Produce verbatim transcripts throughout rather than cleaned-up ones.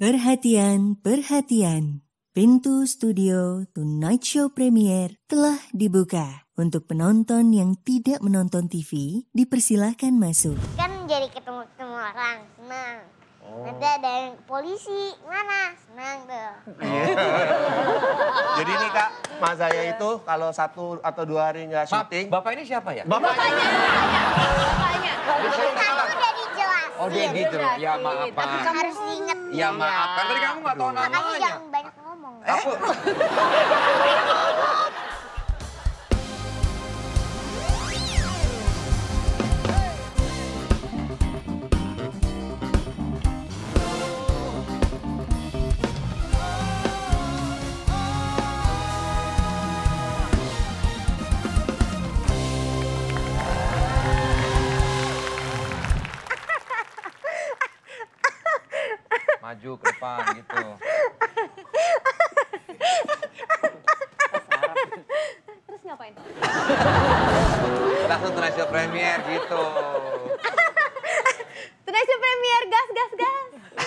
Perhatian, perhatian. Pintu studio Tonight Show Premier telah dibuka. Untuk penonton yang tidak menonton T V, dipersilahkan masuk. Kan jadi ketemu-ketemu orang, senang. Oh. Nanti ada yang polisi, mana? Senang tuh. Jadi nih Kak, Mas saya itu kalau satu atau dua hari nggak syuting. Bapak ini siapa ya? Bapaknya. Bapaknya. Kan udah dijelasin. Oh dia gitu, ya maaf Pak. Tapi kamu harus inget. Ya maaf, kan tadi kamu nggak tahu Makanya namanya. jangan banyak ngomong. Aku... Maju ke depan gitu. Terus ngapain? Langsung Tonight Show Premier gitu. Tonight Show Premier, gas, gas, gas.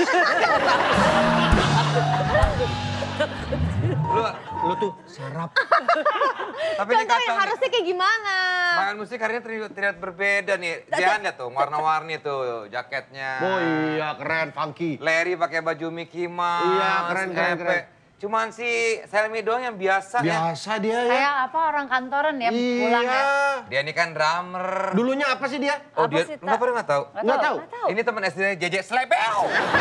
Lu, Lu tuh sarap. tapi ini Contoh yang kacau harusnya kayak gimana? Makan musik hari ini terlihat, terlihat berbeda nih. Jangan lihat tuh, warna-warni tuh jaketnya. Oh iya, keren, funky. Larry pakai baju Mickey Mouse. Iya, keren, keren, Epe. keren. Cuman si Selmi doang yang biasa, ya. Biasa dia ya. Kayak apa orang kantoran ya pulang ya. Iya. Dia ini kan drummer. Dulunya apa sih dia? Oh Apa dia, sih, Tak? enggak pernah nggak tahu. Nggak tahu. Ini teman S D-nya J J Slebel.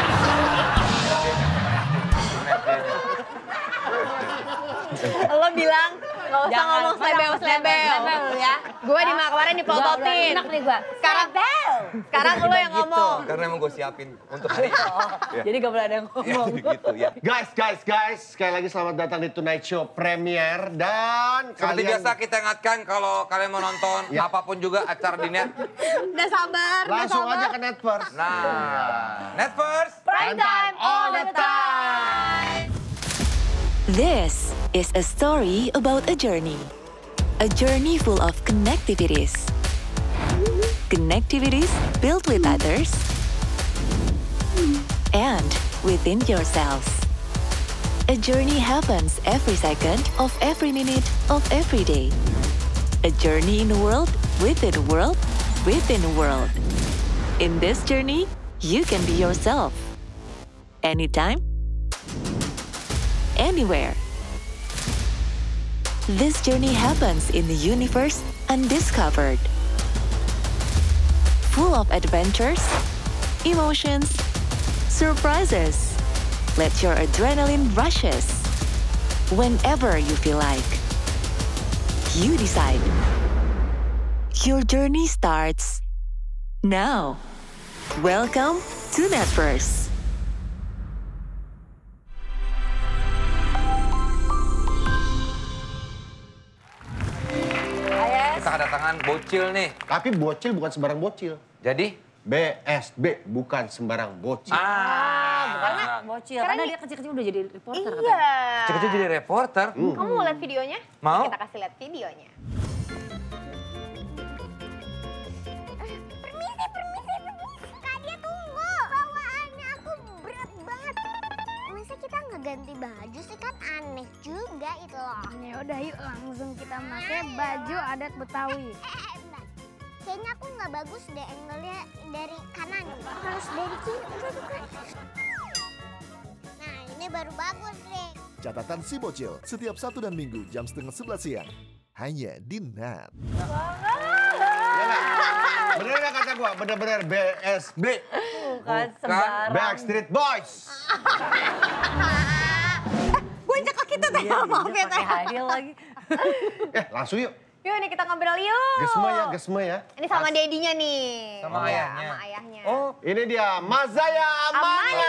Lo bilang gak usah Jangan ngomong slebel-slebel. ya. Gue di kemarin dipelototin. Enak nih gue. Sekarang sekarang lo yang ngomong. Karena emang gue siapin untuk hari ini. Ya. Jadi gak boleh ada yang Ya, ngomong. gitu ya. Guys, guys, guys. Sekali lagi selamat datang di Tonight Show Premier. Dan Seperti kalian... biasa kita ingatkan kalau kalian mau nonton Ya. apapun juga acara di net. Udah sabar, udah Langsung sabar. aja ke Net First. Nah, net first. Prime time all the time. This is a story about a journey. A journey full of connectivities. Connectivities built with others and within yourselves. A journey happens every second of every minute of every day. A journey in the world, within the world, within the world. In this journey, you can be yourself. Anytime, anywhere. This journey happens in the universe undiscovered. Full of adventures, emotions, surprises. Let your adrenaline rushes. Whenever you feel like. You decide. Your journey starts now. Welcome to Netverse. Kita kedatangan bocil nih. Tapi bocil bukan sembarang bocil. Jadi? B S B bukan sembarang bocil. Ah, Karena bocil, karena dia kecil-kecil udah jadi reporter katanya. Iya. kecil-kecil jadi reporter. Kamu mau lihat videonya? Mau? Kita kasih lihat videonya. Permisi, permisi, permisi. Kak, dia tunggu. Bawaannya aku berat banget. Masa kita nggak ganti baju sih, kan aneh juga itu loh. Ya udah yuk langsung kita pakai baju adat Betawi. Eh, eh, bentar. Kayaknya aku nggak bagus deh angle-nya dari kanan. Harus dari kiri. Udah, bukan. Nah, ini baru bagus deh. Catatan si bocil setiap Sabtu dan Minggu jam setengah sebelas siang. Hanya di Net. Ya nggak? Bener nggak kata gua? Bener-bener B S B. Bukan sembarang. Backstreet Boys. Gue injak kaki tuh, Teh. Maaf ya, Teh. Pakai high heel lagi. Eh langsung yuk. Yuk nih kita ngobrol yuk. Gesme ya, gesme ya. Ini sama dedinya nih. Sama Iya, ayahnya. Sama ayahnya. Oh, Ini dia Mazaya Amania.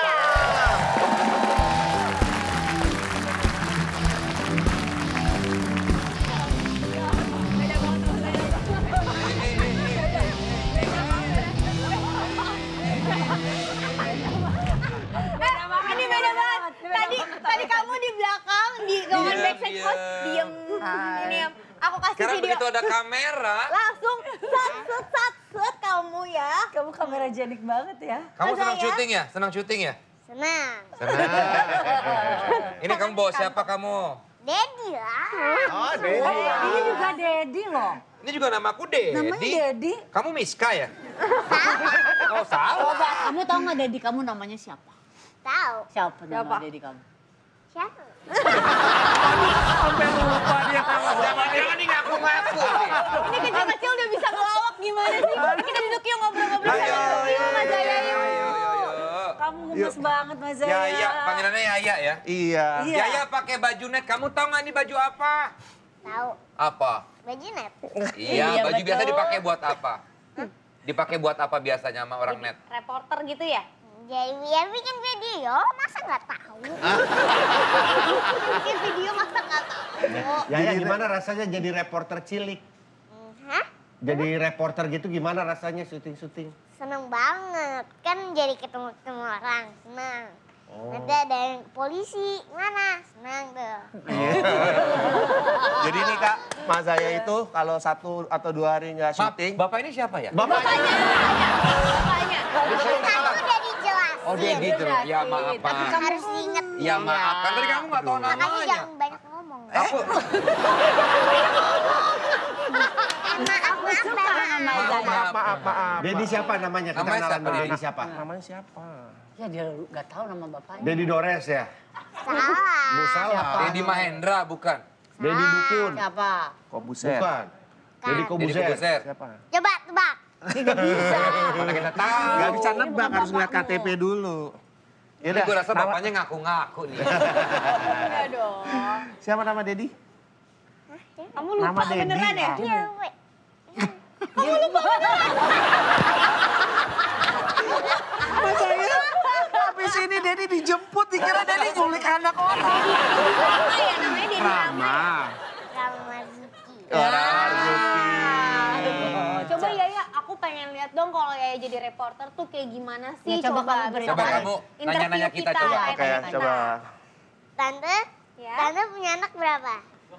Ini beda banget. Tadi tadi kamu di belakang di ruangan Diam, backstage host diam. diem. Ini aku kasih sekarang video. begitu ada kamera, Langsung sat set sat set kamu ya. Kamu kamera jenik banget ya. kamu Masa senang ya? syuting ya? Senang syuting ya? Senang. Senang. Ini kamu bawa siapa kamu? Dedi lah. Oh, Dedi. Ini juga Dedi loh. Ini juga namaku Dedi. Namanya Dedi. Kamu Miska ya? Oh salah. Coba, kamu tahu nggak Dedi kamu namanya siapa? Tahu. Siapa nama Siapa? Dedi kamu? Siapa? Sampai lupa dia nama. Jangan-jangan ini ngaku-ngaku nih. Ini kecil-kecil udah bisa ngelawak gimana sih? Kita duduk yuk ngobrol-ngobrol sama yuk Mas Jaya yuk. Kamu gemes banget Mas Zaya. Yaya, panggilannya Yaya ya? Iya. Iya. Yaya pakai baju net, kamu tahu nggak ini baju apa? Tahu. Apa? Baju net. Iya, Iya, baju betul. biasa dipakai buat apa? Dipakai buat apa biasanya sama orang net? Reporter gitu ya? Jadi ya bikin video, masa nggak tahu? Bikin video masa nggak tahu? Yaya gimana rasanya jadi reporter cilik? Hah? Jadi reporter gitu gimana rasanya syuting-syuting? Seneng banget. Kan jadi ketemu-ketemu orang, senang. Nanti ada yang polisi, mana? Senang tuh. Jadi nih Kak, Mas Zaya itu kalau satu atau dua hari nggak Maaf, syuting. Bapak ini siapa ya? Bapaknya. Bapaknya. Kan udah dijelasin. Oh dia gitu. Ya maaf Pak. Harus diinget. Ya maaf, kan tadi kamu nggak tahu Makanya namanya. jangan banyak ngomong. Apa? Maaf, maaf, maaf. Maaf, maaf, Maaf, maaf. Dedi siapa namanya? Kita Namanya kenalan siapa, dulu. Dedi? Dedi siapa? Namanya siapa? Ya dia nggak tahu nama bapaknya. Dedi Dores ya? Salah. Bu salah. Dedi Mahendra bukan? Dedi Dukun? Siapa? Kok buset? Bukan. Dedi Dedi Kobuzer? Kobuzer. Siapa? Coba tebak. Mana kita tahu? Gak bisa nebak, harus lihat K T P dulu. Ini gue rasa bapaknya ngaku-ngaku nih. Iya dong. Siapa nama Dedi? Kamu lupa Nama Dedi. beneran ya? Iya, we. Mas Zaya, habis ini Dedi dijemput, dikira Dedi nyulik anak orang. Rama ya namanya Dedi Rama. Rama. Rama Marzuki. Orang Marzuki. Coba Yaya, aku pengen lihat dong kalau Yaya jadi reporter tuh kayak gimana sih? Ya, coba kamu beri Coba tahu. kamu Interview nanya-nanya kita kita, coba. ya. Oke, coba. Tante, Ya. Tante punya anak berapa?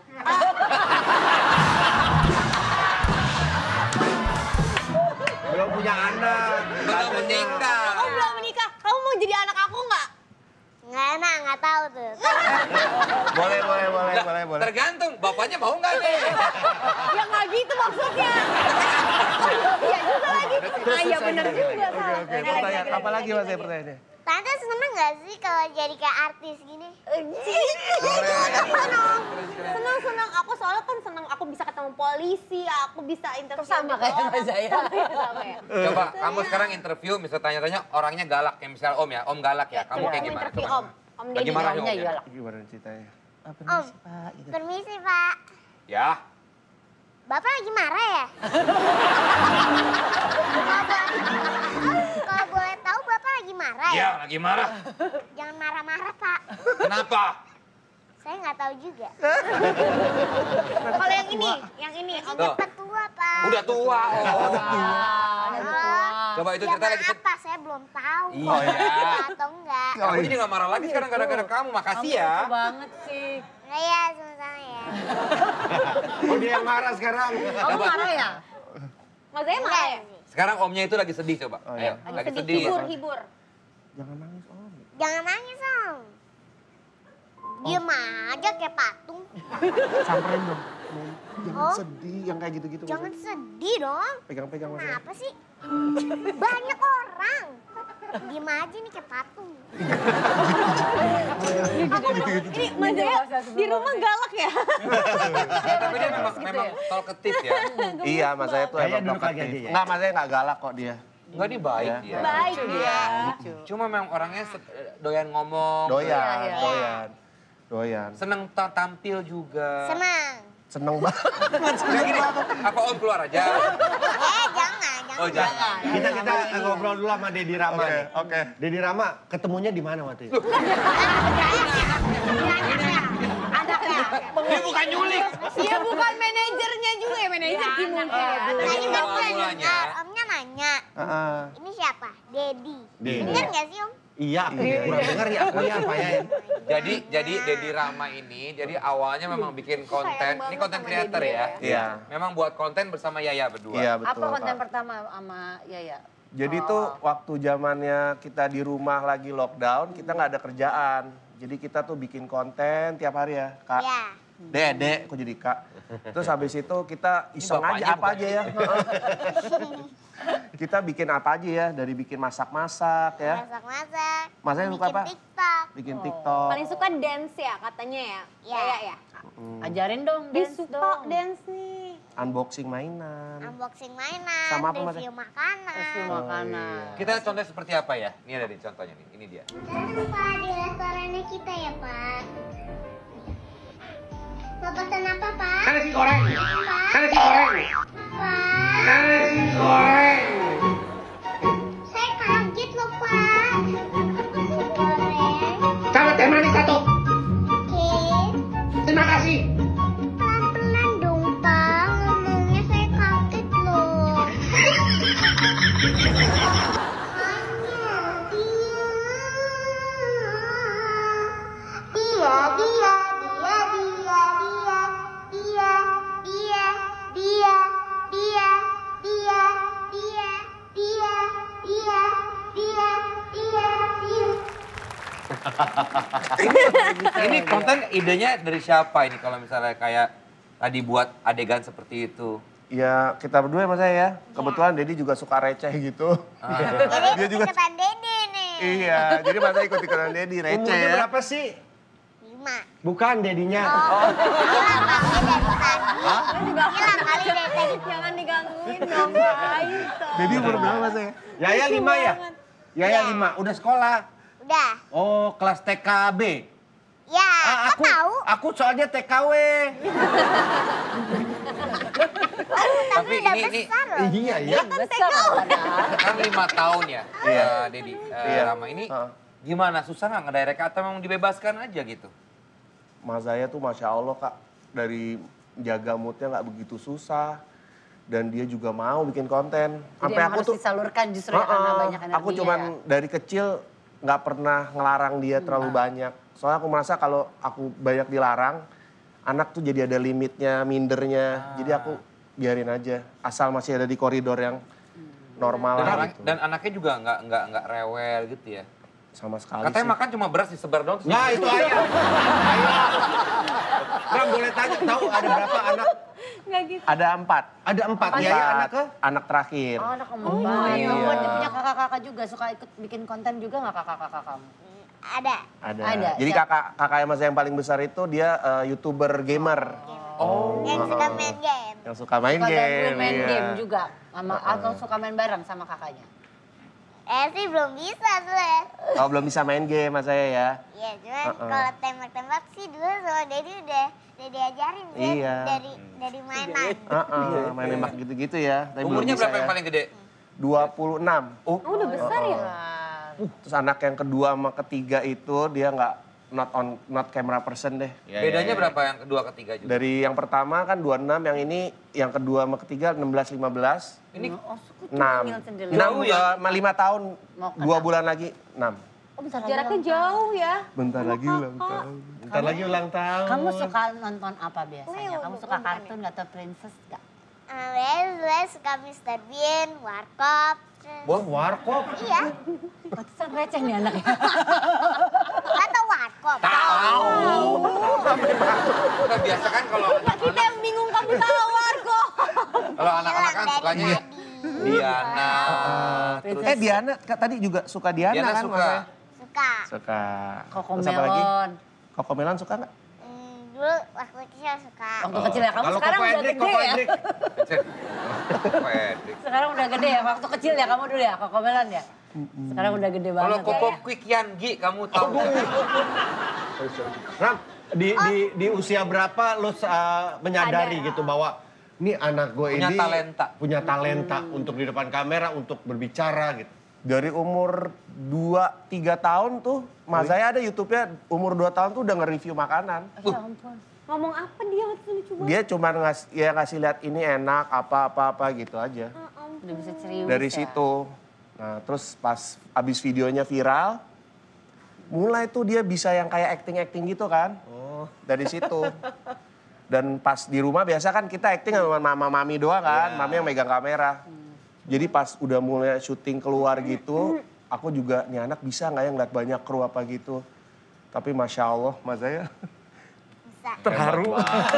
Belum punya anak. Belum menikah. Kamu belum menikah, kamu mau jadi anak aku nggak? Nggak enak, nggak tahu tuh. Boleh, boleh, boleh, Lah, boleh, boleh. tergantung, bapaknya mau nggak nih? Ya nggak gitu maksudnya. Oh iya juga lagi. Ah iya bener juga. Oke, oke. Pertanyaan apa lagi Mas Zaya pertanyaannya? Tante seneng nggak sih kalau jadi kayak artis gini? Senang, senang, senang. Aku soalnya kan senang, aku bisa ketemu polisi, aku bisa interview. Sama gitu kayak orang. Mas Zaya. Sama ya. Coba kamu sekarang interview, misal tanya-tanya orangnya galak. Kayak misal Om ya, Om galak ya. Kamu kayak Aku gimana? interview Coba. Om. Om Lagi Deddy. marah ya Omnya Om ya? galak. Gimana ceritanya? Ah, Om, permisi Pak. Gitu. permisi Pak. Ya. Bapak lagi marah ya? Kalau boleh tahu Bapak lagi marah ya? Iya, lagi marah. Jangan marah-marah Pak. Kenapa? Saya nggak tahu juga. Kalau yang ini, yang ini. Om. Tuh. Bapak tua Pak. Udah tua. Oh. Oh, Coba itu ya cerita lagi. maaf Pak, saya belum tahu. Iya. Iya atau enggak. Kamu jadi nggak marah lagi sekarang gara-gara kamu. Makasih ya. Lucu banget sih. Nah, ya, sama-sama ya. Oh dia yang marah sekarang. Kamu marah ya? Mas Zaya marah ya? Sekarang Omnya itu lagi sedih coba. Oh, Ayo, iya. lagi Sedih, sedih. hibur, hibur. Jangan nangis Om. Jangan nangis Om. Diem aja kayak patung. Samperin dong. Om. Jangan Oh. sedih, yang kayak gitu-gitu. Jangan sedih dong. Pegang-pegang Mas Zaya. Kenapa sih? Banyak orang. Diem aja nih kayak patung. Ini Mas Zaya di rumah galak ya? Tapi dia memang, memang talkative ya. Iya, Mas Zaya tuh Kayaknya emang duduk lagi talkative. aja ya. Enggak, Mas Zaya nggak galak kok dia. Enggak, dia baik Ya. dia. Baik dia. Cuma memang orangnya se- doyan ngomong. Doyan, iya. doyan. Doyan. Seneng ta- tampil juga. Senang. Seneng banget. Kayak gini, apa Om keluar aja? Eh, jangan, jangan. Oh jangan. Kita kita ngobrol dulu sama Dedi Rama Oke, nih. oke. Dedi Rama ketemunya di mana waktu itu? Anaknya. Dia bukan nyulik. Dia bukan manajernya juga ya, manajer Kim Moon Jae. Tadi Jadi kan awal nanya, mulanya. Omnya nanya. Heeh. Ini siapa? Dedi. Dedi. Bener nggak sih Om? Iya, aku kurang dengar ya aku ya apa ya. Jadi jadi Dedi Rama ini jadi awalnya memang bikin konten. Ini konten creator ya. Iya. Memang buat konten bersama Yaya berdua. Iya, betul. Apa konten Pak. pertama sama Yaya? Jadi tuh waktu zamannya kita di rumah lagi lockdown, kita nggak ada kerjaan. Jadi kita tuh bikin konten tiap hari ya, Kak. Iya. Dede, kok jadi Kak. Terus habis itu kita iseng aja apa aja ya. Kita bikin apa aja ya, dari bikin masak-masak ya. Masak-masak. Masanya suka apa? Bikin TikTok. Bikin TikTok. Paling suka dance ya katanya ya? Iya. Iya ya. Ajarin dong Dia dance suka dong. dance nih. Unboxing mainan. Unboxing mainan, Sama apa, Mas? review makanan. Review makanan. Kita contoh seperti apa ya? Ini ada di contohnya nih, ini dia. Jangan lupa di restorannya kita ya, Pak. Mau pesan apa, Pak? Nasi goreng. Pak? Nasi goreng. Pak? Nasi goreng. Saya kaget loh, Pak. Nasi goreng. Sama teh manis satu. Oke. Terima kasih. Pelan-pelan dong, Pak. Ngomongnya saya kaget loh. Dia, dia, dia, dia, dia, dia, dia, dia, dia, dia, dia, dia, dia, dia, dia, dia. Ini konten idenya dari siapa ini kalau misalnya kayak tadi buat adegan seperti itu? Ya kita berdua ya Mas ya. Kebetulan Dedi juga suka receh gitu. Jadi Dia juga ikutan Dede nih. Iya, jadi Mas ikut-ikutan Dedi receh Umurnya ya. berapa sih? Lima. Bukan dedinya. Oh, hilang kali dari tadi. Hilang kali dari tadi. Jangan digangguin dong, guys. Dedi umur berapa Mas ya? Yaya lima ya? Yaya lima, udah sekolah. Udah. Oh, kelas T K B. Ya, Ah, kok aku, tahu? aku soalnya T K W. Tapi udah ini ini besar loh. Iya, iya. Besar padahal. kan lima tahun ya, Iya. eh, Dedi. Eh, Iya. Rama ini Heeh. gimana? Susah nggak ngedirect atau memang dibebaskan aja gitu? Mas Zaya tuh Masya Allah Kak, dari jaga moodnya nggak begitu susah. Dan dia juga mau bikin konten. Jadi Sampai emang aku harus tuh, disalurkan justru ya, karena Heeh, banyak energi aku cuman ya. dari kecil nggak pernah ngelarang dia terlalu banyak. Soalnya aku merasa kalau aku banyak dilarang, anak tuh jadi ada limitnya, mindernya. Jadi aku biarin aja, asal masih ada di koridor yang normal Dan, lah anak- gitu. dan anaknya juga nggak nggak nggak rewel gitu ya? Sama sekali Katanya sih. makan cuma beras disebar doang. terus Nah, gitu. itu ayam. Ayam. Ram, boleh tanya, tahu ada berapa anak? Nggak gitu. Ada empat. Ada empat. Empat. Yaya anak ke? Anak terakhir. Oh, anak kamu. Oh, Oh, iya. Dia punya kakak-kakak juga, suka ikut bikin konten juga nggak kakak-kakak kamu? Ada. Ada. Ada, Jadi siap. kakak kakak Mas yang paling besar itu dia eh, YouTuber gamer. Oh. Yang suka main game. Yang suka main Suka game. gangguin main iya. game juga, sama atau suka main bareng sama kakaknya? Eh sih belum bisa tuh ya. Oh, belum bisa main game Mas saya ya. Iya, cuman Uh-uh. kalau tembak-tembak sih dulu sama Dedi udah udah diajarin sih Iya. dari dari mainan. Heeh, main nembak gitu-gitu ya. Tapi belum Umurnya bisa berapa ya. yang paling gede? dua puluh enam. Oh, Oh, udah besar ya? Terus anak yang kedua sama ketiga itu dia nggak not on not camera person deh. bedanya berapa yang kedua ketiga juga? Dari yang pertama kan dua puluh enam, yang ini yang kedua sama ketiga enam belas lima belas. Ini Oh, suka enam. nyemil sendiri. enam Jauh ya? eh, lima tahun, Mau ke dua enam. bulan lagi enam. Oh, bentar lagi Jaraknya ulang jauh ya. Bentar lagi ulang tahun. Bentar lagi ulang tahun. tahun. Kamu suka nonton apa biasanya? Wih, Kamu bukan, suka bukan kartun atau princess gak? Uh, Gue suka mister Bean, Warkop. terus- Wah, warkop. Iya, Pantesan receh nih anaknya. atau Warkop. Nah, biasa kan kalau Kita yang bingung kamu tawar kok. kalau anak-anak kan Dari sukanya ya tadi. Diana, terus Eh Diana, Kak, tadi juga suka Diana, Diana kan? suka. Mas? Suka. Suka. Koko Terus apa lagi? Melon. Koko Melon suka nggak? Hmm, dulu waktu kecil suka. Waktu kecil ya, kamu Kalau sekarang Koko udah Edrik, gede Koko ya? Edrik. Pedrik. Sekarang udah gede ya, waktu kecil ya kamu dulu ya, Koko Melon ya? Sekarang udah gede Kalau banget Koko ya. Quick Yangi kamu tahu? Ram, di, di, di usia berapa lo uh, menyadari gitu bahwa ini anak gue Punya ini talenta. punya talenta untuk di depan kamera, untuk berbicara gitu. Dari umur dua tiga tahun tuh, Mas saya ada YouTube-nya umur dua tahun tuh udah nge-review makanan. Ya ampun. Ngomong apa dia waktu itu lucu banget. Dia cuma ngas, ya ngasih lihat ini enak, apa-apa-apa gitu aja. Udah bisa serius Dari ya? situ. Nah terus pas abis videonya viral, mulai tuh dia bisa yang kayak acting-acting gitu kan. Oh. Dari situ. Dan pas di rumah biasa kan kita acting sama mama mami doang kan, Iya. mami yang megang kamera. Jadi pas udah mulai syuting keluar gitu, aku juga nih anak bisa nggak ya ngeliat banyak kru apa gitu. Tapi Masya Allah, Mas Zaya terharu.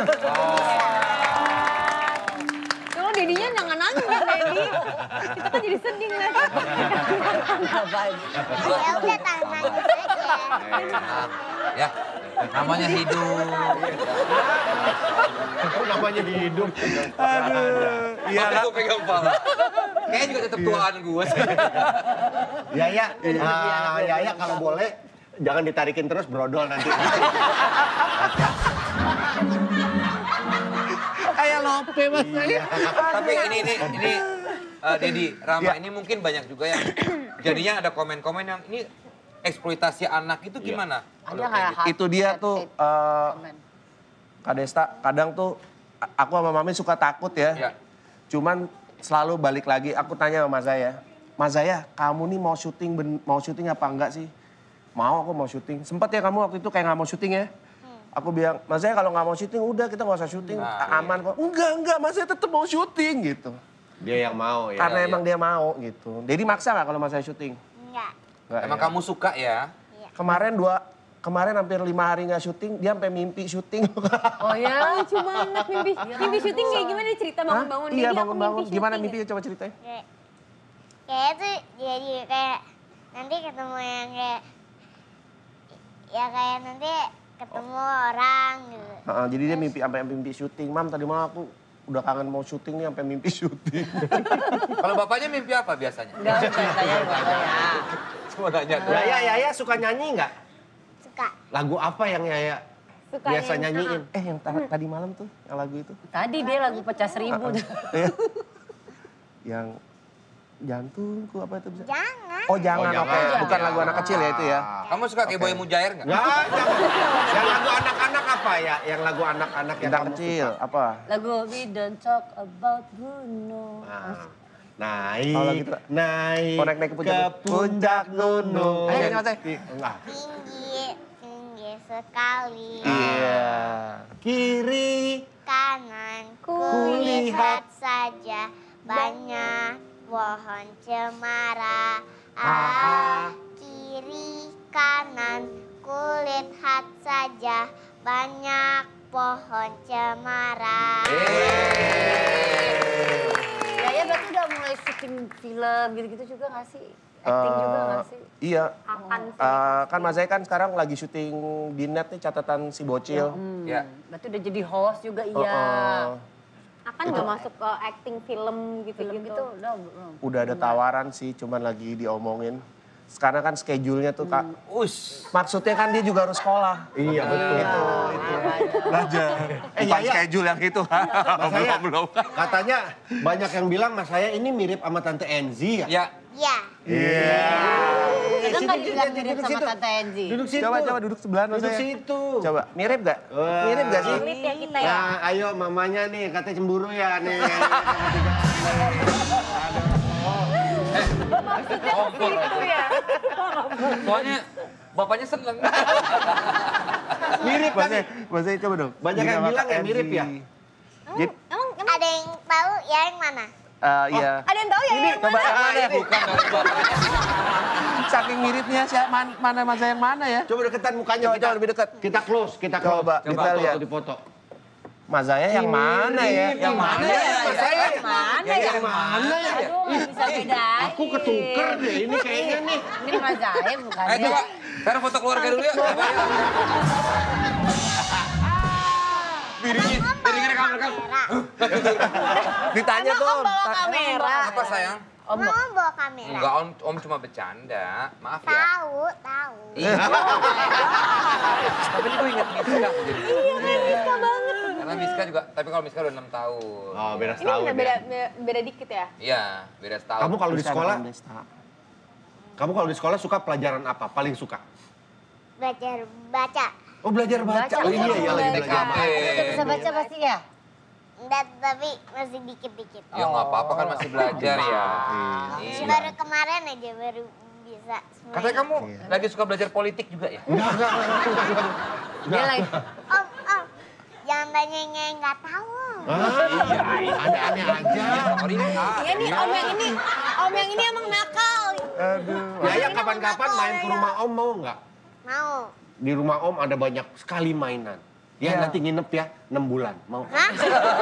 Kalau Dedinya jangan nangis ya, Dedi. Kita kan jadi sedih lah. Ya udah tahan nangis aja. Ya, namanya hidup. Namanya hidup. Aduh. Iya Makanya gue pegang kepala. Kayaknya juga tetap tuaan gue sih. Ya ya, ah, ya ya kalau boleh jangan ditarikin terus brodol nanti. Kayak Lope Mas Zaya. Tapi ini ini ini uh, Dedi, Rama ini mungkin banyak juga yang jadinya ada komen-komen yang ini eksploitasi anak itu gimana? Ada kayak hard Itu dia tuh, eh, Kak Desta, kadang tuh aku sama Mami suka takut ya. Ya. Cuman selalu balik lagi, aku tanya sama Mas Zaya, Mas Zaya, kamu nih mau syuting ben- mau syuting apa enggak sih? Mau, aku mau syuting. Sempet ya kamu waktu itu kayak nggak mau syuting ya? Aku bilang, Mas Zaya kalau nggak mau syuting udah kita nggak usah syuting, Nah, aman kok. Enggak, enggak, Mas Zaya tetap mau syuting gitu. Dia yang mau ya. Karena iya. emang dia mau gitu. Jadi maksa nggak kalau Mas Zaya syuting? Enggak. Nggak, Emang ya? kamu suka ya? Kemarin dua, kemarin hampir lima hari nggak syuting, dia sampai mimpi syuting. Oh ya? Lucu banget mimpi. Mimpi syuting kayak gimana cerita bangun-bangun Iya Dedi, aku bangun-bangun. mimpi Gimana syuting. mimpinya coba ceritain? Kayak, kayak tuh jadi kayak nanti ketemu yang kayak ya kayak nanti ketemu orang gitu. Heeh, jadi dia mimpi sampai mimpi syuting. Mam tadi malam aku udah kangen mau syuting nih sampai mimpi syuting. Kalau bapaknya mimpi apa biasanya? Enggak, saya enggak ya. Cuma nanya tuh. Yaya, Yaya suka nyanyi nggak? Suka. Lagu apa yang Yaya Suka biasa yang- nyanyiin? Eh yang ta- tadi malam tuh, yang lagu itu. Tadi dia lagu pecah seribu. Iya. Yang jantungku apa itu bisa? Jangan. Oh jangan, Oh, jangan. oke. Bukan lagu anak kecil ya itu ya. Kamu suka kayak Boy Mujair nggak? Nggak, jangan. Yang lagu anak-anak apa ya? Yang lagu anak-anak yang Bintang kamu kecil, suka? apa? Lagu We Don't Talk About Bruno. Nah, naik, Oh, lagu itu. naik, Oh, naik- naik ke puncak- ke puncak gunung. Ayo, nyanyi, Mas Zaya. Enggak. Tinggi, tinggi sekali. Iya. Kiri, Kanan ku Kulihat. lihat saja banyak pohon cemara. Ah, kiri kanan kulihat saja banyak pohon cemara. Yaya berarti udah mulai syuting film gitu-gitu juga nggak sih? Acting juga nggak sih? Iya. Akan sih. Eh, kan Mas Zaya kan sekarang lagi syuting di net nih catatan si Bocil. Hmm, Ya. Berarti udah jadi host juga Oh, iya. oh. Akan nggak masuk ke acting film gitu-gitu. Film gitu udah belum. Udah ada tawaran sih, cuman lagi diomongin. Sekarang kan schedule-nya tuh Kak. Us. Maksudnya kan dia juga harus sekolah. Iya betul. Itu, itu. Belajar. Eh, Bukan Yaya. schedule yang itu. Mas saya, belum, belum. katanya banyak yang bilang Mas saya ini mirip sama Tante Enzi ya? Ya. Ya, Iya. Kita nggak dibilang mirip Duduk sama situ. Tante Enzi. Duduk situ. Coba, coba duduk sebelah Mas Duduk Zaya. situ. Coba, mirip gak? Wah. Mirip gak sih? Sulit ya kita ya. Nah, ayo mamanya nih, katanya cemburu ya nih. Kompor. Itu ya. Soalnya bapaknya seneng. Mirip Mas kan? Zaya, Mas Zaya coba dong. Banyak Mirip yang sama bilang Kak ya mirip Enzi. ya? Jadi, emang, emang ada yang tahu ya yang mana? eh, iya. Ada yang tahu ya yang Coba yang mana? Bukan dong bapaknya. Saking miripnya siapa man- mana Mas Zaya yang mana ya? Coba deketan mukanya. Coba, kita, coba lebih dekat. Kita close, kita close. Coba, Kita kita lihat. foto, dipoto. Mas Zaya yang mana ya? Yang mana ya? Mas saya Yang mana yang ya? mana ya? Aduh nggak bisa bedain. Aku ketuker deh ini kayaknya nih. Ini Mas Zaya bukan Ayo coba. Sekarang foto keluarga dulu ya. Bapaknya. Piringnya, piringnya rekam rekam. Ditanya tuh. Om bawa kamera. Apa sayang? Om. Mau bawa kamera? Enggak, om, om cuma bercanda. Maaf ya. Tahu, tahu. Iya. Tapi ini gue ingat Miska. Iya kan Miska banget. Karena Miska juga, tapi kalau Miska udah enam tahun. Oh, beda Ini setahun beda, ya. beda, beda, beda dikit ya. Iya, beda setahun. Kamu kalau di Bisa sekolah, rekam Desta. kamu kalau di sekolah suka pelajaran apa? Paling suka? Belajar baca. Oh, belajar baca. Baca. Oh iya, iya lagi belajar baca. Kita bisa baca pasti ya? Enggak, tapi masih dikit-dikit. Ya nggak apa-apa kan masih belajar ya. Iya. Baru kemarin aja baru bisa semuanya. Katanya kamu lagi suka belajar politik juga ya? Enggak, enggak, enggak, enggak. Dia lagi. Om, om, jangan tanya yang nggak tahu. Iya, aneh-aneh aja. Iya nih, om yang ini, om yang ini emang nakal. Aduh. Yaya kapan-kapan main ke rumah om mau nggak? Mau. Di rumah om ada banyak sekali mainan. Ya, Ya. nanti nginep ya, enam bulan. Mau? Hah?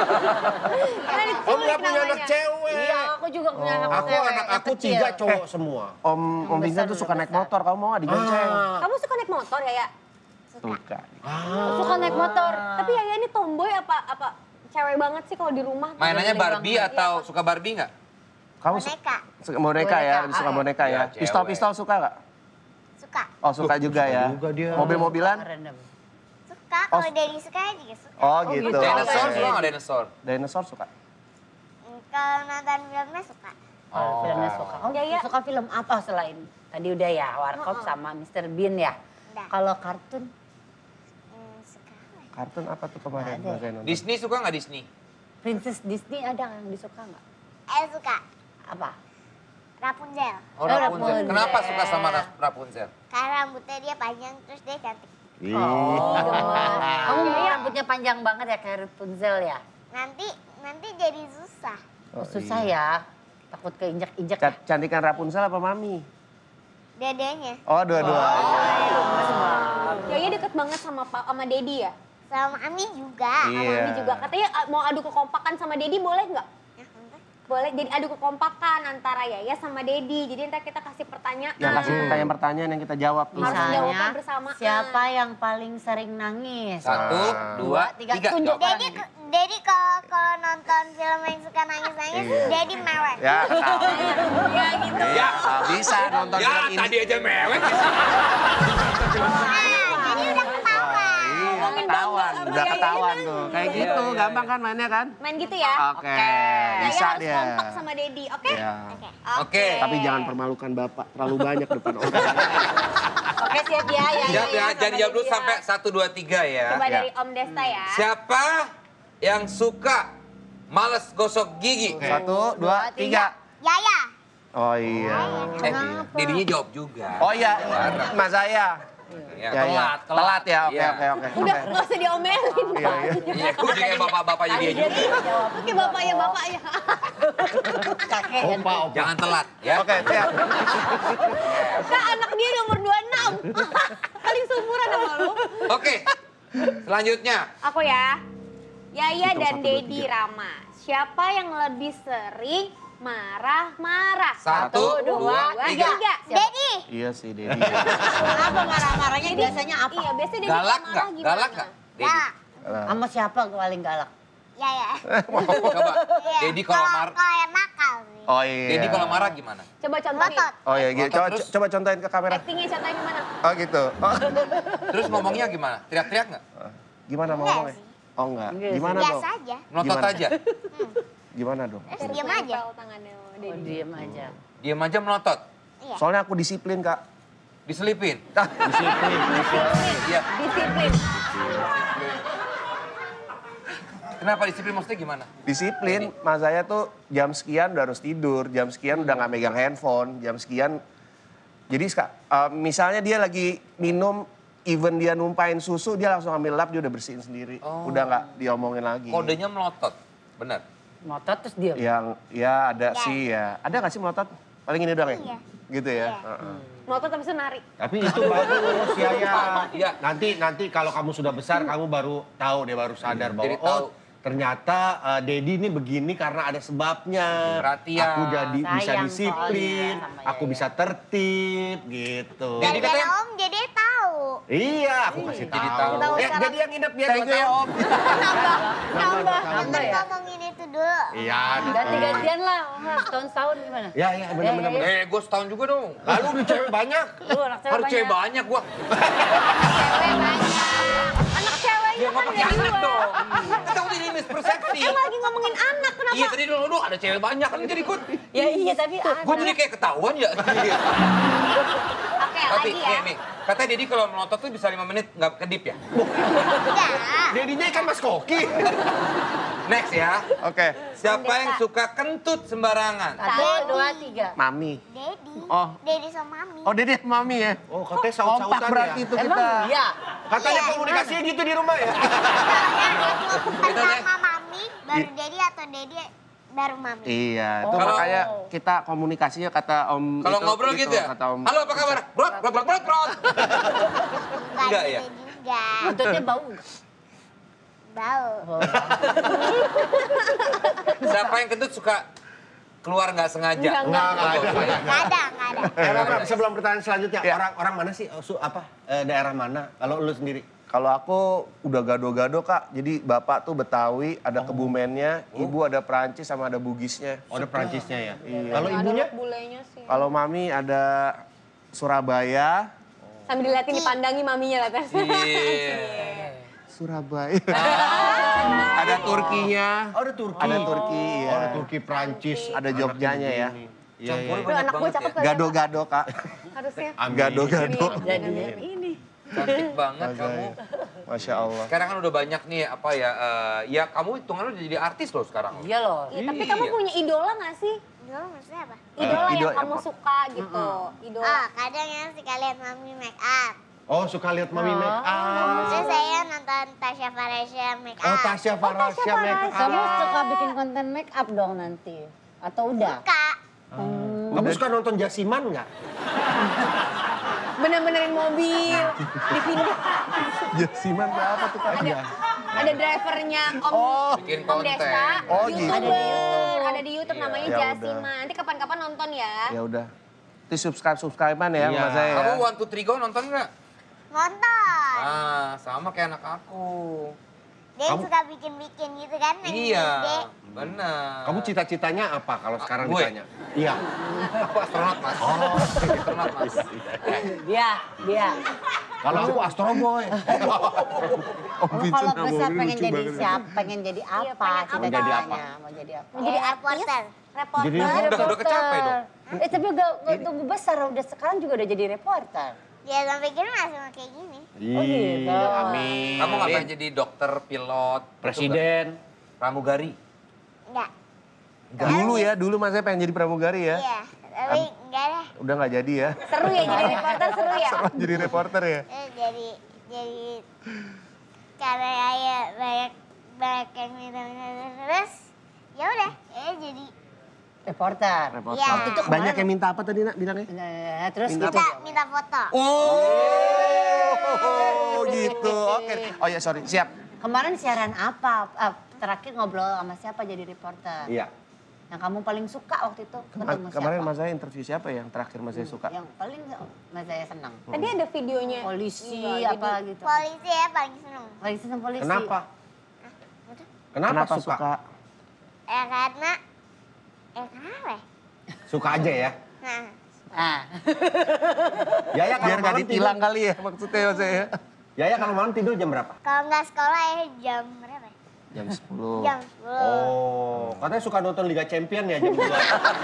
Om nggak punya anak cewek. Iya, aku juga punya anak Aku cewek, anak yang aku kecil. tiga cowok semua. Om Om Vincent tuh suka naik motor, kamu mau nggak digonceng? Ah. Kamu suka naik motor ya, ya? Suka. Suka naik motor. Tapi ya ini tomboy apa apa cewek banget sih kalau di rumah. Mainannya Boleh Barbie banget. atau suka Barbie nggak? Kamu su- Boneka. suka boneka ya, Boneka, suka ah, boneka ya. ya. Ya, Pistol-pistol suka nggak? Suka. Oh suka juga ya. juga dia. Mobil-mobilan? Random. Suka. Kalau dari suka juga suka. Oh gitu. gitu. Dinosaur Oke. suka nggak dinosaur? Dinosaur suka. Hmm, Kalau nonton filmnya suka. Oh, filmnya suka. Oh, Iya, iya. suka film apa selain tadi udah ya Warkop sama mister Bean ya? Udah. Kalau kartun Hmm, suka. Kartun apa tuh kemarin? Ada. Mas Zainal? Disney suka nggak Disney? Princess Disney ada yang disuka nggak? Eh suka. Apa? Rapunzel. Oh, Oh, Rapunzel. Rapunzel. Kenapa suka sama Ra- Rapunzel? Karena rambutnya dia panjang terus dia cantik. Oh, kamu mau rambutnya panjang banget ya kayak Rapunzel ya? Nanti nanti jadi susah. Oh, susah ya, takut keinjak-injak ya. Ca- Cantikan Rapunzel apa Mami? Dadanya Oh dua-duanya. Yaya deket banget sama Pak sama Dedi ya? sama Ami juga. Sama Iya. Mami juga. Katanya uh, mau adu kekompakan sama Dedi boleh nggak? Ya, tante. Boleh jadi adu kekompakan antara Yaya sama Dedi. Jadi ntar kita kasih pertanyaan. Yang kasih pertanyaan-pertanyaan yang kita jawab tuh. Harus jawaban Misalnya, bersamaan. siapa yang paling sering nangis? Satu, dua, tiga. tiga. Tunjuk Jawab. Dedi Dedi kalau kalau nonton film yang suka nangis-nangis, Dedi mewek. Ya, ketawa. Ya gitu. Ya, nggak bisa nonton Ya, film ini. tadi aja mewek. Nah, jadi udah ketawa. Iya, ketahuan, sama udah Yaya ketahuan ini. tuh. Kayak Iya, gitu, iya, gampang iya. kan mainnya kan? Main gitu ya? Oke, Yaya bisa harus dia. kompak sama Dedi, oke? Iya. Oke. Oke. Tapi jangan permalukan bapak, terlalu banyak depan orang. Oke siap ya, Yaya. Siap ya, sama jadi jawab dulu Dedi ya. sampai satu, dua, tiga ya. Coba Ya. dari Om Desta ya. Siapa yang suka males gosok gigi? Satu, dua, tiga. Yaya. Oh iya. Eh, Dedinya jawab juga. Oh iya, Mas saya. Ya, Ya, ya. telat, Telat ya, oke, Iya. oke, oke. Udah Oke. nggak usah diomelin. Iya, iya. Iya, gue juga kayak bapak-bapaknya dia juga. Oke bapaknya bapaknya. Kakek yang Opa, opa. Jangan telat ya. Oke, siap. Kak anak dia nomor dua puluh enam. Paling seumuran sama lu. Oke, selanjutnya. Aku ya. Yaya Hitung dan satu, dua, Dedi tiga. Rama. Siapa yang lebih sering marah-marah? Satu, dua, tiga. Dedi. Iya sih, Dedi. Apa marah-marahnya biasanya apa? Iya, biasanya Dedi Galak kalau nggak? marah gimana? Galak nggak? Dedi. Ya. Sama siapa paling galak? Yaya. Coba, Iya. Dedi kalau marah, Kalau yang nakal sih. Oh iya. Dedi kalau marah gimana? Coba contohin. Ngotot. Oh iya, gitu. Coba, Terus? coba contohin ke kamera. Actingnya contohin gimana? Oh gitu. Oh. Terus ngomongnya gimana? Teriak-teriak nggak? Gimana mau Enggak ngomongnya? sih. Oh enggak. Enggak sih. Gimana dong? Biasa aja. Melotot Gimana? aja. Gimana dong? Terus diam aja. Tahu tangannya Oh, Dedi. diem aja. Diam aja melotot. Iya. Soalnya aku disiplin, Kak. Diselipin. Disiplin, disiplin. Iya. Disiplin. Kenapa disiplin maksudnya gimana? Disiplin, mas saya tuh jam sekian udah harus tidur, jam sekian udah nggak megang handphone, jam sekian. Jadi Kak, eh, misalnya dia lagi minum, even dia numpain susu, dia langsung ambil lap, dia udah bersihin sendiri. Oh. Udah nggak diomongin lagi. Kodenya melotot. Benar. Ngotot terus diem. Yang ya ada Ya. sih ya. Ada nggak sih melotot? Paling ini doang ya? Iya. Gitu ya? Iya. Heeh. Melotot habis itu nari. Tapi itu bagus, Yaya. Iya. Nanti nanti kalau kamu sudah besar, kamu baru tahu deh, baru sadar bahwa Jadi tahu. oh ternyata uh, Dedi ini begini karena ada sebabnya. Perhatian. Aku jadi bisa Sayang disiplin, soalnya sama aku Yaya. bisa tertib gitu. Jadi Gara-gara katanya- Om jadi tahu. Iya, aku kasih Jadi tahu. tahu. Eh, jadi yang nginep biar Thank gua you ya, tahu. Om. Nambah. Nambah. Nambah ya? Ngomongin itu dulu. Iya. Ganti-gantian lah, oh, setahun-setahun gimana? Ya, ya, benar-benar. Eh, Eh, gue setahun juga dong. Lalu di cewek banyak. Lu anak cewek Harus cewek banyak gua. Cewek banyak. Anak ceweknya Ya kan nggak pakai dari anak dua. dong. Kita udah ini mispersepsi. Emang lagi ngomongin anak, kenapa? Iya tadi dulu dulu ada cewek banyak kan jadi gue. Ya iya tapi Gue jadi kayak ketahuan ya. Oke, Tapi lagi ya. nih, nih, katanya Dedi kalau melotot tuh bisa lima menit nggak kedip ya? Enggak. Dedinya ikan mas koki. Next ya. Oke. Siapa yang suka kentut sembarangan? satu, dua, tiga. Mami. Dedi. Oh. Dedi sama Mami. Oh, Dedi Mami ya? Oh, katanya Kompak saut-sautan berarti ya. itu kita. Emang iya? Katanya komunikasinya gitu di rumah ya. Soalnya aku Itu deh. sama Mami, baru Dedi atau Dedi baru Mami? Iya, itu Oh. makanya kita komunikasinya kata Om Kalau itu, ngobrol gitu ya? Kata Om. Halo apa kabar? Brot, brot, brot, brot, brot. Bukan Enggak ya? gitu juga. Buntutnya bau nggak? Bau. Siapa yang kentut suka keluar nggak sengaja? Enggak, enggak. Nggak, nggak ada. Nggak ada, nggak ada. Eh, Ram, Ram, sebelum pertanyaan selanjutnya, Ya. orang orang mana sih, su, apa, eh, daerah mana? Kalau lu sendiri? Kalau aku udah gado-gado Kak, jadi bapak tuh Betawi, ada Kebumennya, ibu ada Perancis sama ada Bugisnya. Oh, ada Perancisnya ya? Iya. Kalau ibunya? Bulenya sih. Kalau Mami ada Surabaya, Sambil diliatin dipandangi maminya lah tes. Iya. Surabaya. Ada Turkinya, Oh, ada Turki. ada Turki, Oh, ya. ada Turki, Prancis. Ada Jogjanya ya. Iya, iya. Campur Aduh, banyak anak gue banget cakep ya. kali. Gado-gado Kak. Harusnya. Amin. Gado-gado. Jadinya ini. Cantik banget kamu. Masya Allah. Sekarang kan udah banyak nih apa ya, eh, ya kamu hitungannya udah jadi artis loh sekarang. Iya loh. Iya, tapi Iya. kamu punya idola gak sih? Dulu maksudnya apa? Idola yang idola kamu apa? suka gitu. Idola. Oh, kadang ya suka lihat Mami make up. Oh, suka lihat Mami make up. Terus saya nonton Tasya Farasya make Oh, up. Tasya Farasya make up. Kamu suka bikin konten make up dong nanti? Atau udah? Suka. Kamu suka nonton Jasiman nggak? Bener-benerin mobil. Di video. Jasiman tuh apa tuh Kak? Ada, ada drivernya Om, Bikin Om konten. Desta. Oh, gitu. YouTuber. Ada di YouTube. Ada di YouTube Iya. namanya Ya Jasima. Nanti kapan-kapan nonton ya. Ya udah. Itu subscribe-subscribean ya Iya. sama saya ya. Kamu One Two Three Go nonton nggak? Nonton. Ah, sama kayak anak aku. Dia Kamu- suka bikin-bikin gitu kan. yang Iya, gede. benar. Kamu cita-citanya apa kalau sekarang gue? ditanya? Iya. Aku astronot, Mas. Oh. Astronot, Mas. Dia, dia. Kalau aku Astro Boy. Om Kamu Vincent kalau Nabawi besar lucu pengen jadi banget. siapa? Pengen jadi apa? pengen apa? Cita-citanya Mau jadi apa? Mau jadi apa? Mau jadi Eh, artis, reporter. reporter. Jadi Udah, udah kecapai dong. Eh tapi gak, gak tunggu besar, udah sekarang juga udah jadi reporter. Dia sampai kira masih mau kayak gini. Oh gitu. Amin. Kamu ngapain jadi dokter, pilot, Presiden. pramugari? Enggak. Dulu ya, dulu mas saya pengen jadi pramugari ya. Iya. Tapi enggak deh. Udah nggak jadi ya. Seru ya jadi reporter, seru ya. Jadi reporter ya. Eh, jadi jadi karena ayah banyak banyak yang minta-minta terus ya udah ya jadi Reporter. Reporter. Iya. Waktu itu kemarin- Banyak yang minta apa tadi nak bilangnya? Nah, terus Minta gitu. minta minta foto. Oh gitu. Oke. Oh ya sorry. Siap. Kemarin siaran apa? Ah, terakhir ngobrol sama siapa jadi reporter? Iya. Yang kamu paling suka waktu itu ketemu Kemarin siapa? mas saya interview siapa yang terakhir mas saya suka? Yang paling mas saya senang. Tadi ada videonya. Polisi Enggak, apa jadi- gitu. Polisi ya paling seneng. Polisi senang polisi. Kenapa? Kenapa, Kenapa suka? suka? Eh karena eh kenapa? ya? Suka aja ya. Nah, Ah. Yaya kalau Biar nggak malam ditilang tidur, kali ya maksudnya mas saya. Yaya kalau malam tidur jam berapa? kalau nggak sekolah ya jam berapa? ya? Jam sepuluh. Jam sepuluh. Oh, katanya suka nonton Liga Champion ya jam dua.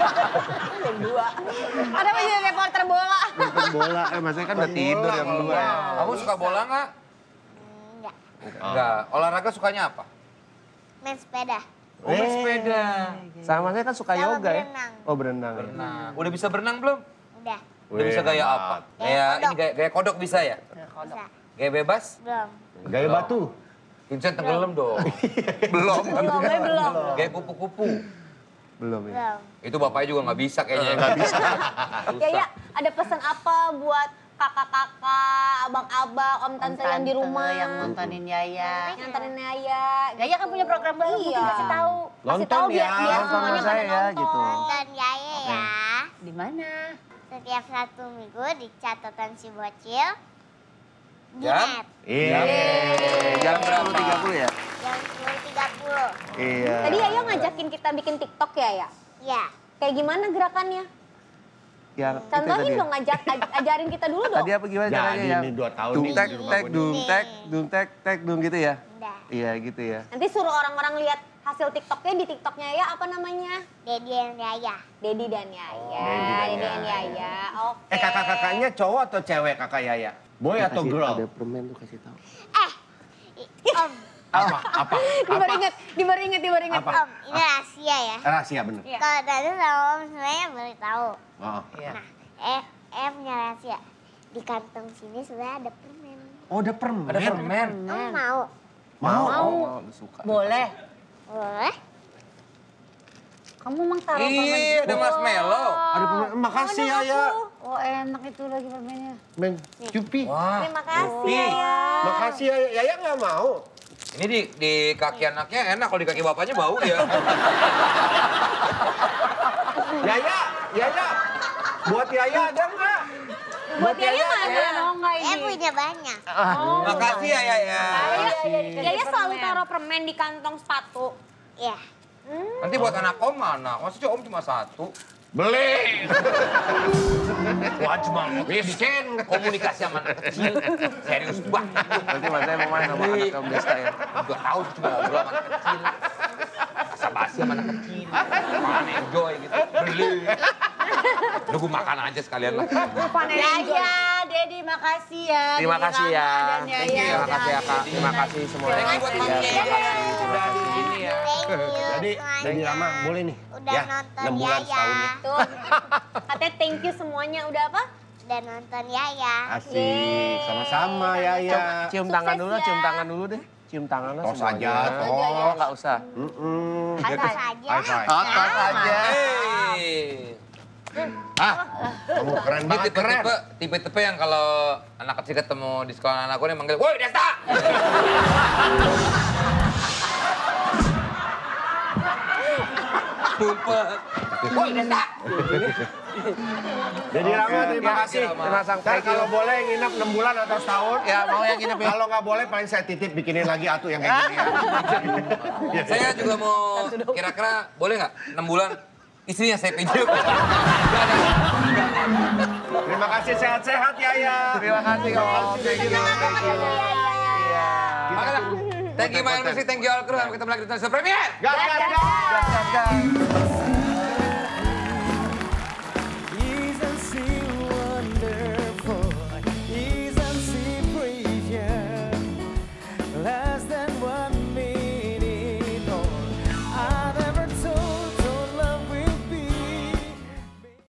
Ada apa jadi reporter bola? Nonton bola. Eh mas saya kan udah tidur jam dua. Kamu suka bola nggak? Enggak. Enggak. Olahraga sukanya apa? Main sepeda. Oh, main sepeda. Sama saya kan suka Sama yoga ya. berenang. Oh berenang. ya. Nah, udah bisa berenang belum? Udah. Udah bisa gaya apa? Gaya Gaya ini kodok. gaya, gaya kodok bisa ya? Bisa. Gaya bebas? Belum. Gaya batu. Vincent tenggelam dong. Belum. Belum, eh, belum. Gaya kupu-kupu. Belum ya. Belum. Itu bapaknya juga nggak bisa kayaknya. Nggak bisa. Ya, ya, ada pesan apa buat kakak-kakak, abang-abang, om tante yang di Tante rumah? yang nontonin Yaya. Yang nontonin Yaya. Yaya kan punya program baru, Iya. mungkin kasih tahu. Kasih Nonton tahu biar, ya. biar Nonton semuanya sama pada saya, nonton. gitu. Nonton Yaya ya. Di mana? Setiap satu minggu di catatan si bocil. Di Jam? net. Iya. Jam sepuluh tiga puluh ya? Jam sepuluh tiga puluh. Iya. Tadi Yaya ngajakin kita bikin TikTok ya, ya? Iya. Kayak gimana gerakannya? Yang itu Contohin tadi ya? dong, ngajak, aj- ajarin kita dulu dong. Tadi apa gimana Jadi caranya ya? ini dua tahun Dung nih tek di rumah tek gue nih. dung tek dung tek tek dung gitu ya? Udah. Iya gitu ya. Nanti suruh orang-orang lihat hasil TikToknya di TikToknya Yaya apa namanya? Dedi yang Yaya. Dedi dan Yaya. Dedi dan Dedi dan Yaya. Yaya. Oke. Eh kakak-kakaknya cowok atau cewek kakak Yaya? Boy atau Kasih- girl? Ada permen tuh kasih tahu. Eh, i- Om, Apa? Apa? Di baru Apa? inget, di baru inget, di baru inget. Apa? Om, ini rahasia ya. Rahasia bener. Iya. Kalau Tante sama Om sebenarnya boleh tahu. Oh. Nah, eh, eh punya rahasia. Di kantong sini sebenarnya ada permen. Oh, ada permen. Ada permen. Om mau? Mau. Oh, lu suka. Boleh. Boleh. Kamu emang taruh permen? Iya, ada marshmallow. Ada permen. Makasih Yaya. Oh enak itu lagi permennya. Men, Cupi. Wah. Terima kasih Ih. ya. Makasih Yaya. Yaya nggak mau. Ini di, di kaki anaknya enak, kalau di kaki bapaknya bau ya. Yaya, Yaya. Buat Yaya ada nggak? Buat Yaya mana? Mau nggak Saya ini? punya banyak. Makasih ya, ya, ya. Yaya selalu taruh permen di kantong sepatu. Iya. Nanti buat anak om mana? Maksudnya om cuma satu. Beli. Wah, cuma miskin. Komunikasi sama anak kecil. Serius banget. Nanti Mas saya mau main sama anak Om Desta ya. Gak tahu cuma ngobrol sama anak kecil. Basa-basi sama anak kecil. Makan enjoy gitu. Beli. Udah gue makan aja sekalian lah. Yaya, Dedi makasih ya. Terima Dedi, kasih ya. Rama, dan Thank you. Yaya Terima kasih ya udah Kak. ada Terima di- kasih semua. Thank you buat Mami. Udah di sini ya. Thank you Jadi, semuanya. jadi Rama boleh nih. Udah ya, nonton enam bulan Yaya. setahun ya. Tuh. Katanya thank you semuanya. Udah apa? Udah nonton Yaya. Asik, sama-sama Yaya. Cium Sukses tangan dulu, ya. cium tangan dulu deh. Cium tangan lah Tos semuanya. aja, tos. Oh, nggak usah. Mm-mm. Terus aja. High five. Oh, tos aja. Hey. Ah, kamu keren Ini banget, keren. tipe-tipe, tipe-tipe yang kalau anak kecil ketemu di sekolah anak gue nih manggil, woi Desta! Sumpah. Woi Desta! Jadi Rama terima Ya, kasih. Rama. Terima kasih. Ntar kalau boleh nginep enam bulan atau setahun. Ya, mau yang nginep ya. Kalau nggak boleh paling saya titip bikinin lagi atu yang kayak gini ya. Saya juga mau kira-kira boleh nggak enam bulan istrinya saya pinjam. Terima kasih sehat-sehat Yaya. Terima kasih Om. Thank you. Iya. Thank you, my music, thank you all crew. Sampai ketemu lagi di Transfer Premier. Gas, gas, gas. Gas, gas, gas.